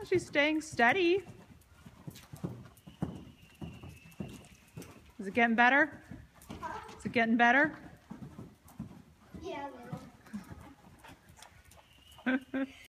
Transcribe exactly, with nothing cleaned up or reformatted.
Well, she's staying steady. Is it getting better? Is it getting better? Yeah, a little.